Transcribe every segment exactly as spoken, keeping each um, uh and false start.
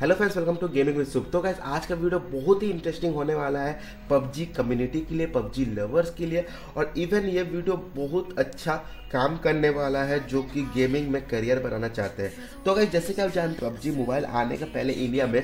Hello friends, welcome to gaming with Sup. तो guys, आज का वीडियो बहुत ही इंटरेस्टिंग होने वाला है पबजी कम्युनिटी के लिए, पबजी लवर्स के लिए। और इवन ये वीडियो बहुत अच्छा काम करने वाला है जो कि गेमिंग में करियर बनाना चाहते हैं। तो गाइस, जैसे कि आप जानते हैं, पबजी मोबाइल आने का पहले इंडिया में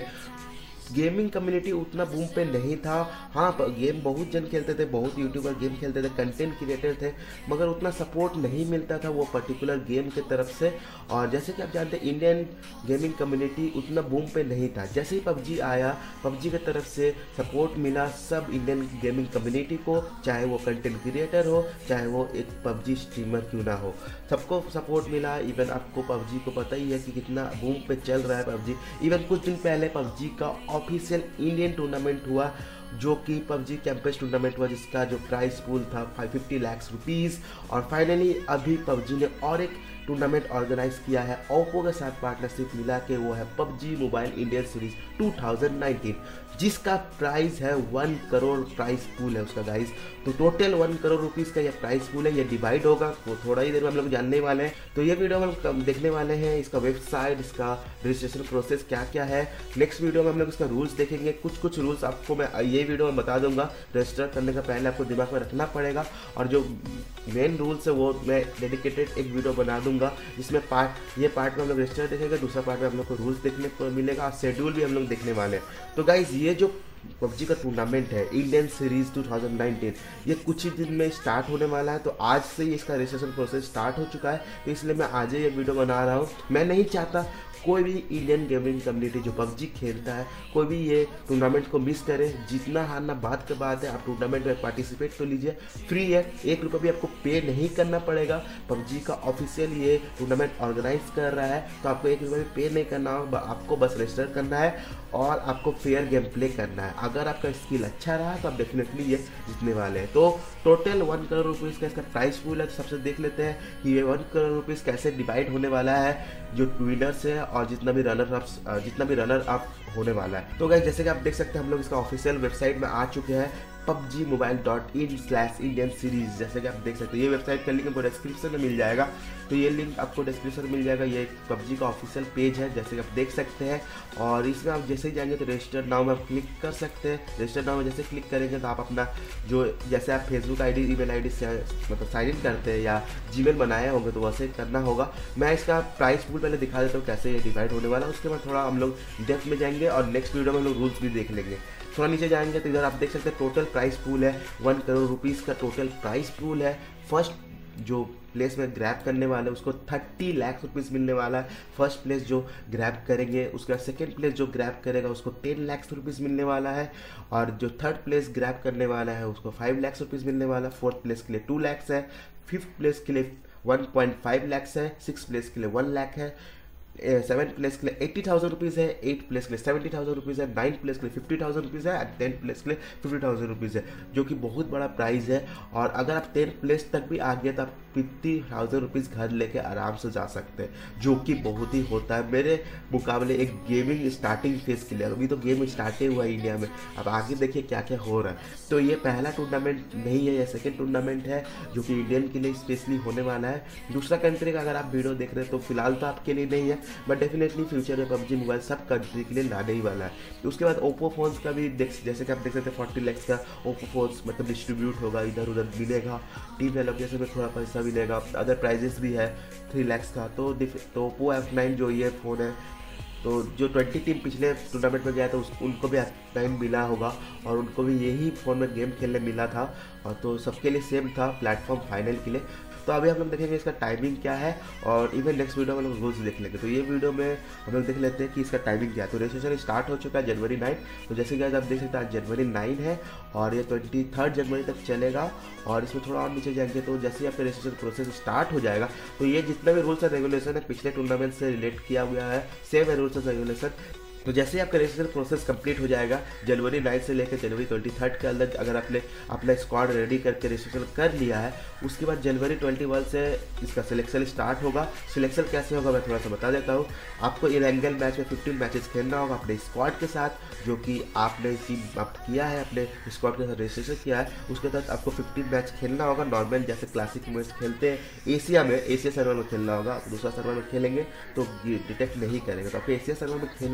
गेमिंग कम्युनिटी उतना बूम पे नहीं था। हाँ, गेम बहुत जन खेलते थे, बहुत यूट्यूबर गेम खेलते थे, कंटेंट क्रिएटर थे, मगर उतना सपोर्ट नहीं मिलता था वो पर्टिकुलर गेम के तरफ से। और जैसे कि आप जानते हैं, इंडियन गेमिंग कम्युनिटी उतना बूम पे नहीं था। जैसे ही पबजी आया, पबजी की तरफ से सपोर्ट मिला सब इंडियन गेमिंग कम्युनिटी को, चाहे वो कंटेंट क्रिएटर हो, चाहे वो एक पबजी स्ट्रीमर क्यों ना हो, सबको सपोर्ट मिला। इवन आपको पबजी को पता ही है कि कितना बूम पे चल रहा है पबजी। इवन कुछ दिन पहले पबजी का ऑफिशियल इंडियन टूर्नामेंट हुआ, जो कि पबजी कैंपस टूर्नामेंट हुआ, जिसका जो प्राइस पूल था फाइव फिफ्टी लाख रुपीस। और फाइनली अभी पबजी ने और एक टूर्नामेंट ऑर्गेनाइज किया है ओप्पो के साथ पार्टनरशिप मिला के, वो है PUBG mobile Indian series two thousand nineteen, जिसका प्राइस है वन करोड़ प्राइस पूल है उसका गाइस। तो टोटल वन करोड़ रुपीस का ये प्राइस पूल है, ये डिवाइड होगा, वो थोड़ा ही देर में हम लोग जानने वाले हैं। तो ये वीडियो में हम देखने वाले हैं, इसका वेबसाइट, इसका रजिस्ट्रेशन प्रोसेस क्या क्या है। नेक्स्ट वीडियो में हम लोग इसका रूल्स देखेंगे। कुछ कुछ रूल्स आपको मैं ये वीडियो में बता दूंगा, रजिस्टर करने का पहले आपको दिमाग में रखना पड़ेगा। और जो मेन रूल्स है वो मैं डेडिकेटेड एक वीडियो बना दूंगा, जिसमें पार्ट ये पार्ट में हम लोग रजिस्टर देखेंगे, दूसरा पार्ट में हम लोग को रूल्स देखने को मिलेगा, शेड्यूल भी हम लोग देखने वाले हैं। तो गाइज, ये जो पबजी का टूर्नामेंट है Indian series two thousand nineteen, ये कुछ ही दिन में स्टार्ट होने वाला है। तो आज से ही इसका रजिस्ट्रेशन प्रोसेस स्टार्ट हो चुका है, तो इसलिए मैं आज ही ये वीडियो बना रहा हूँ। मैं नहीं चाहता कोई भी इंडियन गेमिंग कम्युनिटी जो पबजी खेलता है, कोई भी ये टूर्नामेंट को मिस करे। जीतना हारना बात की बात है, आप टूर्नामेंट में पार्टिसिपेट तो लीजिए, फ्री है, एक रुपये भी आपको पे नहीं करना पड़ेगा। पबजी का ऑफिशियल ये टूर्नामेंट ऑर्गेनाइज कर रहा है, तो आपको एक रुपये भी पे नहीं करना होगा, आपको बस रजिस्टर करना है और आपको फेयर गेम प्ले करना है। अगर आपका स्किल अच्छा रहा तो आप डेफिनेटली ये जीतने वाले हैं। तो टोटल वन करोड़ रुपीज़ का इसका प्राइस पूल है। तो सबसे देख लेते हैं कि ये वन करोड़ रुपीज़ कैसे डिवाइड होने वाला है, जो विनर्स है और जितना भी रनर अप जितना भी रनर अप होने वाला है। तो गाइस, जैसे कि आप देख सकते हैं, हम लोग इसका ऑफिशियल वेबसाइट में आ चुके हैं, PUBG mobile dot in slash Indian series. जैसे कि आप देख सकते हैं, ये वेबसाइट का लिंक आपको डिस्क्रिप्शन में मिल जाएगा। तो ये लिंक आपको डिस्क्रिप्शन में मिल जाएगा। ये पबजी का ऑफिशियल पेज है, जैसे कि आप देख सकते हैं। और इसमें आप जैसे ही जाएंगे तो रजिस्टर नाउ में आप क्लिक कर सकते हैं। रजिस्टर नाउ में जैसे क्लिक करेंगे तो आप अपना जो जैसे आप Facebook I D email I D से मतलब साइन इन करते हैं या जीमेल बनाए होंगे, तो वैसे करना होगा। मैं इसका प्राइस पूल पहले दिखा देता हूँ कैसे ये डिवाइड होने वाला है, उसके बाद थोड़ा हम लोग डेप्थ में जाएंगे और नेक्स्ट वीडियो में हम लोग रूल्स भी देख लेंगे। थोड़ा नीचे जाएंगे तो इधर आप देख सकते हैं टोटल प्राइस पूल है, वन करोड़ रुपीज़ का टोटल प्राइस पूल है। फर्स्ट जो प्लेस में ग्रैब करने वाले उसको थर्टी लाख रुपीज़ मिलने वाला है। फर्स्ट प्लेस जो ग्रैब करेंगे, उसके बाद सेकेंड प्लेस जो ग्रैब करेगा उसको टेन लाख रुपीज़ मिलने वाला है। और जो थर्ड प्लेस ग्रैब करने वाला है उसको फाइव लाख रुपीज़ मिलने वाला है। फोर्थ प्लेस के लिए टू लैक्स है, फिफ्थ प्लेस के लिए वन पॉइंट फाइव लैक्स है, सिक्स प्लेस के लिए वन लाख है, सेवन प्लेस के लिए एट्टी थाउजेंड रुपीज़ है, एट प्लेस के लिए सेवेंटी थाउजेंड रुपीज़ है, नाइन प्लेस के लिए फिफ्टी थाउजेंड रुपीज़ है, टेन प्लेस के लिए फिफ्टी थाउजेंड रुपीज़ है, जो कि बहुत बड़ा प्राइस है। और अगर आप टेन प्लेस तक भी आ गए तो आप फिफ्टी थाउजेंड रुपीज़ घर लेके आराम से जा सकते हैं, जो कि बहुत ही होता है मेरे मुकाबले एक गेमिंग स्टार्टिंग फेज के लिए। अभी तो गेम स्टार्ट ही हुआ है इंडिया में, अब आगे देखिए क्या क्या हो रहा है। तो ये पहला टूर्नामेंट नहीं है, ये सेकेंड टूर्नामेंट है जो कि इंडियन के लिए स्पेशली होने वाला है। दूसरा कंट्री का अगर आप वीडियो देख रहे हैं तो फिलहाल तो आपके लिए नहीं है, बट डेफिनेटली फ्यूचर में पबजी मोबाइल सब कंट्री के लिए लाने ही वाला है। तो उसके बाद ओप्पो फोन्स का भी देख, जैसे कि आप देख सकते हैं फोर्टी लैक्स का ओप्पो फोन्स मतलब डिस्ट्रीब्यूट होगा, इधर उधर मिलेगा, टीम एलोकेशन में थोड़ा पैसा मिलेगा, अदर प्राइजेस भी है थ्री लैक्स का। तो तो ओप्पो एफ नाइन जो ये फ़ोन है, तो जो ट्वेंटी टीम पिछले टूर्नामेंट में गया था उस उनको भी एफ नाइन मिला होगा और उनको भी यही फ़ोन में गेम खेलने मिला था। और तो सबके लिए सेम था प्लेटफॉर्म फाइनल के लिए। तो अभी हम लोग देखेंगे इसका टाइमिंग क्या है और इवन नेक्स्ट वीडियो में हम लोग रूल्स देख लेंगे। तो ये वीडियो में हम लोग देख लेते हैं कि इसका टाइमिंग क्या है। तो रजिस्ट्रेशन स्टार्ट हो चुका है जनवरी नाइन। तो जैसे कि आप देख सकते हैं आज जनवरी नाइन है और ये ट्वेंटी थर्ड जनवरी तक चलेगा। और इसमें थोड़ा और नीचे जाएंगे तो जैसे ही आपका रजिस्ट्रेशन प्रोसेस स्टार्ट हो जाएगा तो ये जितना भी रूल्स एंड रेगुलेशन है पिछले टूर्नामेंट से रिलेट किया हुआ है, सेम है रूल्स एंड रेगुलेशन। तो जैसे ही आपका रजिस्ट्रेशन प्रोसेस कंप्लीट हो जाएगा जनवरी नाइन से लेकर जनवरी ट्वेंटी थर्ड के अंदर, अगर आपने अपना स्क्वाड रेडी करके रजिस्ट्रेशन कर लिया है, उसके बाद जनवरी ट्वेंटी वन से इसका सिलेक्शन स्टार्ट होगा। सिलेक्शन कैसे होगा मैं थोड़ा सा बता देता हूँ। आपको इन एंगल मैच में फिफ्टीन मैचेस खेलना होगा अपने स्क्वाड के साथ, जो कि आपने टीम आप किया है, अपने स्क्वाड के साथ रजिस्ट्रेशन किया है, उसके साथ आपको फिफ्टीन मैच खेलना होगा। नॉर्मल जैसे क्लासिक मैच खेलते हैं एशिया में, एशिया सर्वर में खेलना होगा। दूसरा सर्वर में खेलेंगे तो डिटेक्ट नहीं करेंगे, तो आपको एशिया सर्वर में खेलना होगा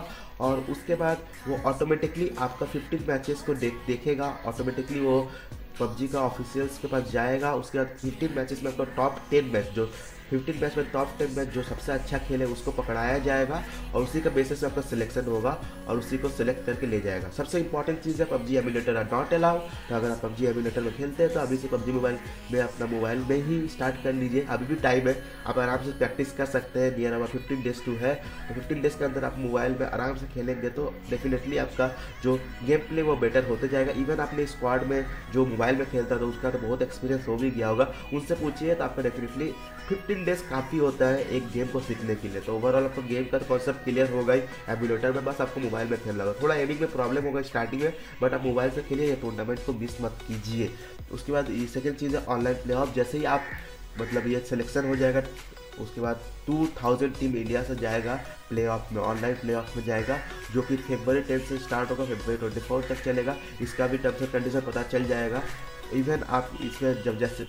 और उसके बाद वो ऑटोमेटिकली आपका फिफ्टीन मैचेस को देख देखेगा। ऑटोमेटिकली वो पबजी का ऑफिशियल्स के पास जाएगा। उसके बाद फिफ्टीन मैचेस में आपका टॉप टेन मैच जो फिफ्टीन मैच में टॉप टेन मैच जो सबसे अच्छा खेले उसको पकड़ाया जाएगा और उसी का बेसिस से आपका सिलेक्शन होगा और उसी को सिलेक्ट करके ले जाएगा। सबसे इंपॉर्टेंट चीज़ है PUBG emulator are not allow. तो अगर आप पबजी एमुलेटर में खेलते हैं तो अभी से पबजी मोबाइल में अपना मोबाइल में ही स्टार्ट कर लीजिए। अभी भी टाइम है, आप आराम से प्रैक्टिस कर सकते हैं। Near about fifteen days to है, तो फिफ्टीन डेज के अंदर आप मोबाइल में आराम से खेलेंगे तो डेफिनेटली आपका जो गेम प्ले वो बेटर होते जाएगा। इवन आपने स्क्वाड में जो मोबाइल में खेलता था उसका तो बहुत एक्सपीरियंस हो भी गया होगा, उनसे पूछिए तो आपका डेफिनेटली फिफ्टीन डेज काफ़ी होता है एक गेम को सीखने के लिए। तो ओवरऑल आपको गेम का कॉन्सेप्ट क्लियर होगा ही एमुलेटर में, बस आपको मोबाइल में खेलना होगा। थोड़ा एडिंग में प्रॉब्लम होगा स्टार्टिंग में, बट आप मोबाइल से खेलिए, ये टूर्नामेंट को मिस मत कीजिए। उसके बाद ये सेकेंड चीज़ है ऑनलाइन प्ले ऑफ। जैसे ही आप मतलब ये सिलेक्शन हो जाएगा उसके बाद टू थाउजेंड टीम इंडिया से जाएगा प्ले ऑफ में, ऑनलाइन प्ले ऑफ में जाएगा, जो कि फरवरी टेन से स्टार्ट होगा, फरवरी ट्वेंटी फोर तक चलेगा। इसका भी टर्म्स एंड कंडीशन पता चल जाएगा। इवन आप इसमें जब जैसे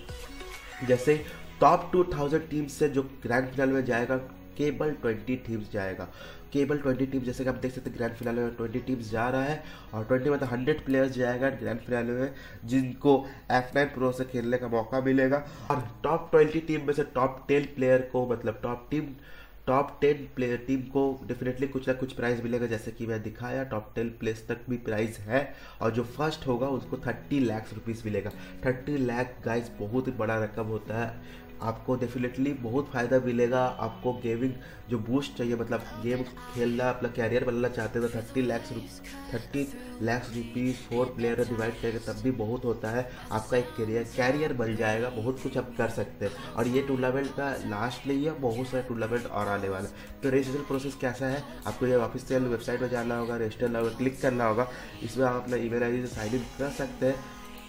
जैसे टॉप टू थाउजेंड टीम्स से जो ग्रैंड फिनाल में जाएगा केवल ट्वेंटी टीम्स जाएगा। केवल ट्वेंटी टीम्स, जैसे कि आप देख सकते हैं ग्रैंड फिनाले में ट्वेंटी टीम्स जा रहा है और ट्वेंटी मतलब हंड्रेड प्लेयर्स जाएगा ग्रैंड फिनाले में, जिनको एफ नाइन प्रो से खेलने का मौका मिलेगा। और टॉप ट्वेंटी टीम में से टॉप टेन प्लेयर को मतलब top team top ten player team को डेफिनेटली कुछ ना कुछ प्राइज़ मिलेगा। जैसे कि मैं दिखाया टॉप टेन प्लेस तक भी प्राइज़ है और जो फर्स्ट होगा उसको थर्टी लाख रुपीज़ मिलेगा। थर्टी लाख गाइस बहुत ही बड़ा रकम होता है। आपको डेफिनेटली बहुत फ़ायदा मिलेगा। आपको गेमिंग जो बूस्ट चाहिए मतलब गेम खेलना अपना कैरियर बनाना चाहते हैं तो thirty lakh thirty lakh rupees four player divide करके तब भी बहुत होता है। आपका एक कैरियर कैरियर बन जाएगा, बहुत कुछ आप कर सकते हैं। और ये टूर्नामेंट का लास्ट नहीं है, बहुत सारे टूर्नामेंट और आने वाले। तो रजिस्ट्रेशन प्रोसेस कैसा है, आपको ये ऑफिशियल वेबसाइट में जाना होगा, रजिस्टर होगा, क्लिक करना होगा। इसमें आप अपना ईमेल आई डी से साइन इन कर सकते हैं।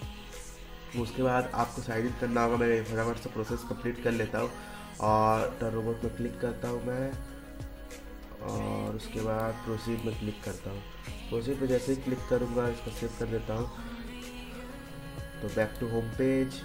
उसके बाद आपको साइन इन करना होगा। मैं फटाफट से प्रोसेस कंप्लीट कर लेता हूँ और टर्न रोबोट में क्लिक करता हूँ मैं और उसके बाद प्रोसीड में क्लिक करता हूँ। प्रोसीड में जैसे ही क्लिक करूँगा इसको सेव कर देता हूँ। तो बैक टू होम पेज,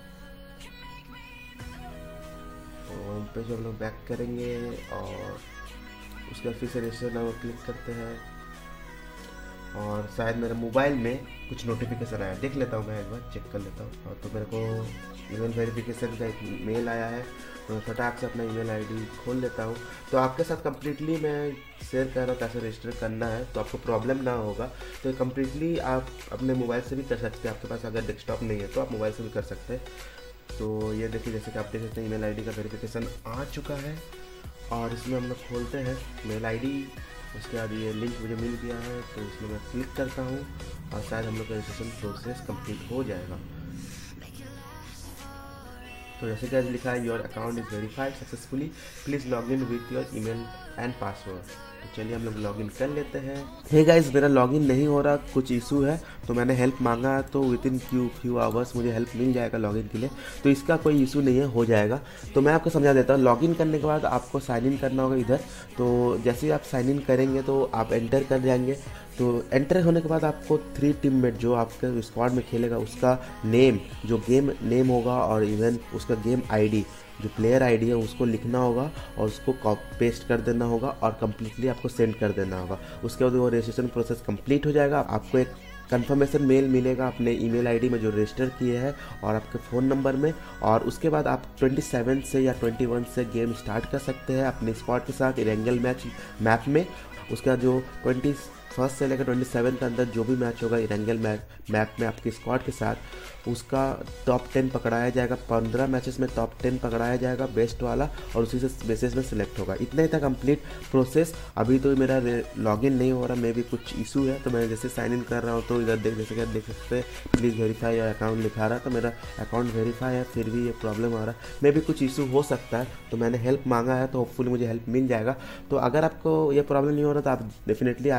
तो होम पेज हम लोग बैक करेंगे और उसके बाद फिर से रजिस्टर नाउ क्लिक करते हैं और शायद मेरे मोबाइल में कुछ नोटिफिकेशन आया, देख लेता हूँ मैं एक बार चेक कर लेता हूँ। और तो मेरे को ईमेल वेरिफिकेशन का एक मेल आया है, तो मैं फटाक से अपना ईमेल आईडी खोल लेता हूँ। तो आपके साथ कम्प्लीटली मैं शेयर कर रहा हूँ कैसे रजिस्टर करना है, तो आपको प्रॉब्लम ना होगा। तो कम्प्लीटली आप अपने मोबाइल से भी कर सकते हैं। आपके पास अगर डेस्कटॉप नहीं है तो आप मोबाइल से भी कर सकते हैं। तो ये देखिए जैसे कि आप देख सकते हैं ईमेल आईडी का वेरिफिकेशन आ चुका है और इसमें हम लोग खोलते हैं मेल आईडी। उसके बाद ये लिंक मुझे मिल गया है तो इसमें मैं क्लिक करता हूँ और शायद हम लोग का रजिस्ट्रेशन प्रोसेस कंप्लीट हो जाएगा। तो जैसे कि लिखा है your account is verified successfully, please log in with your email and password. तो चलिए हम लोग लॉगिन कर लेते हैं। हे गाइस, मेरा लॉगिन नहीं हो रहा, कुछ इशू है, तो मैंने हेल्प मांगा तो within few few hours मुझे हेल्प मिल जाएगा लॉगिन के लिए। तो इसका कोई इशू नहीं है, हो जाएगा। तो मैं आपको समझा देता हूँ। लॉगिन करने के बाद आपको साइन इन करना होगा इधर। तो जैसे ही आप साइन इन करेंगे तो आप एंटर कर जाएंगे। तो एंटर होने के बाद आपको थ्री टीममेट जो आपके स्क्वाड में खेलेगा उसका नेम, जो गेम नेम होगा और इवन उसका गेम आईडी, जो प्लेयर आईडी है उसको लिखना होगा और उसको कॉपी पेस्ट कर देना होगा और कम्प्लीटली आपको सेंड कर देना होगा। उसके बाद वो रजिस्ट्रेशन प्रोसेस कंप्लीट हो जाएगा। आपको एक कंफर्मेशन मेल मिलेगा अपने ईमेल आईडी में जो रजिस्टर किए हैं और आपके फ़ोन नंबर में। और उसके बाद आप सत्ताईस से या इक्कीस से गेम स्टार्ट कर सकते हैं अपने स्क्वाड के साथ इरेंगल मैच मैप में। उसके बाद जो ट्वेंटी फर्स्ट से लेकर ट्वेंटी सेवन के अंदर जो भी मैच होगा इरेंगल मैप मैप में आपके स्क्वाड के साथ, उसका टॉप टेन पकड़ाया जाएगा। पंद्रह मैचेस में टॉप टेन पकड़ाया जाएगा बेस्ट वाला और उसी से बेसिस में सिलेक्ट होगा। इतना ही था कंप्लीट प्रोसेस। अभी तो मेरा लॉगिन नहीं हो रहा, मे भी कुछ इशू है। तो मैं जैसे साइन इन कर रहा हूँ तो इधर देख जैसे कि देख सकते हैं प्लीज़ वेरीफाई योर अकाउंट लिखा रहा, तो मेरा अकाउंट वेरीफाई है, फिर भी ये प्रॉब्लम आ रहा है। मे भी कुछ इशू हो सकता है, तो मैंने हेल्प मांगा है तो होपफुली मुझे हेल्प मिल जाएगा। तो अगर आपको ये प्रॉब्लम नहीं हो रहा तो आप डेफिनेटली आगे जाइए,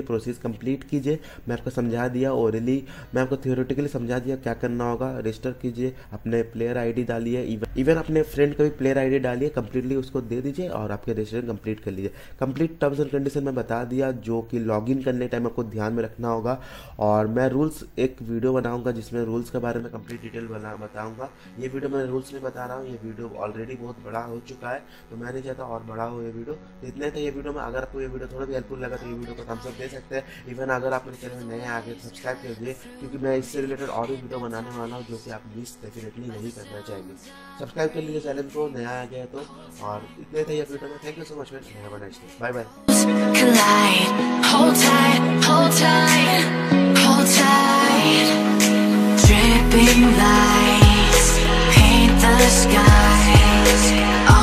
प्रोसेस कंप्लीट कीजिए। मैं आपको समझा दिया ओरली, मैं आपको थियोरेटिकली समझा दिया क्या करना होगा। रजिस्टर कीजिए, अपने प्लेयर आईडी डालिए, इवन अपने फ्रेंड का भी प्लेयर आईडी डालिए, कंप्लीटली उसको दे दीजिए और आपके रजिस्ट्रेशन कंप्लीट कर लीजिए। कंप्लीट टर्म्स एंड कंडीशन मैं बता दिया, जो कि लॉगिन करने टाइम आपको ध्यान में रखना होगा। और मैं रूल्स एक वीडियो बनाऊंगा जिसमें रूल्स के बारे में कंप्लीट डिटेल बना बताऊंगा। ये वीडियो मैं रूल्स नहीं बता रहा हूँ, ये वीडियो ऑलरेडी बहुत बड़ा हो चुका है, तो मैं नहीं चाहता और बड़ा हो ये वीडियो। तो इतने थे ये वीडियो में। अगर आपको ये वीडियो थोड़ा भी हेल्पफुल लगा तो ये वीडियो को थम्स अप दे सकते हैं। इवन अगर आप मेरे चैनल में नए आ गए सब्सक्राइब कीजिए, क्योंकि मैं इससे रिलेटेड और भी वीडियो बनाने वाला हूँ जो कि आप मिस डेफिनेटली नहीं करना चाहेंगे। सब्सक्राइब कर लीजिए चैनल को, नया आ गया तो। और इतने थे ये वीडियो में। Thank you so much friends, have a nice day, bye bye. Hold tight, hold tight, hold tight. Dripping lights paint the skies.